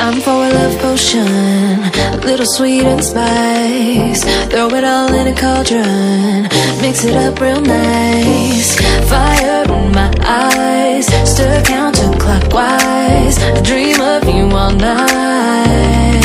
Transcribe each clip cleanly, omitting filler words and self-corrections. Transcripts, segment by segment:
Time for a love potion, a little sweet and spice. Throw it all in a cauldron, mix it up real nice. Fire in my eyes, stir counterclockwise. I dream of you all night.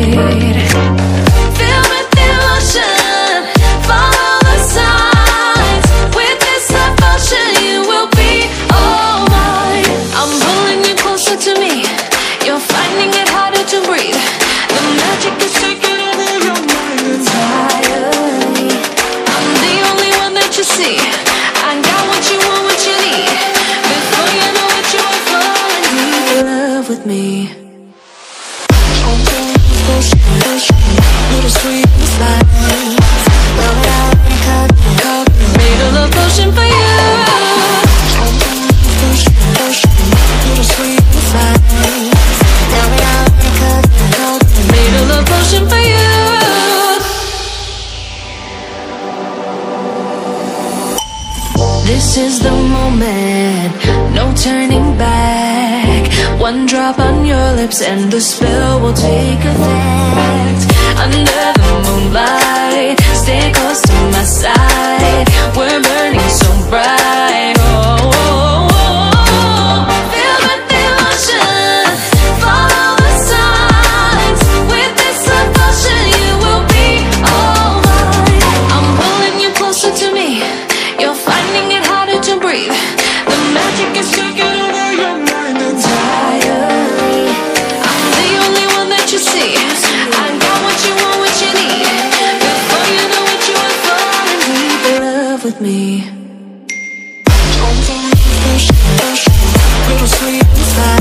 Feel with the emotion, follow the signs. With this love potion, you will be all mine. I'm pulling you closer to me, you're finding it harder to breathe. The magic is taking over your mind entirely. I'm the only one that you see. I got what you want, what you need. Before you know it, you are falling deep in love with me. Little sweet and spice. Made a love potion for you. Little sweet and spice. Made a love potion for you. This is the moment, no turning back. One drop on your lips and the spell will take effect. Under the moonlight, stay close to my side. We're burning so bright. Oh, oh, oh, oh. Feel the emotion, follow the signs. With this love potion, you will be all mine. I'm pulling you closer to me, you're finding it harder to breathe. The magic is taking over your mind entirely. I'm the only one that you see. I got what you want, what you need. Before you know it, you are falling deep in love with me. Little sweet and spice.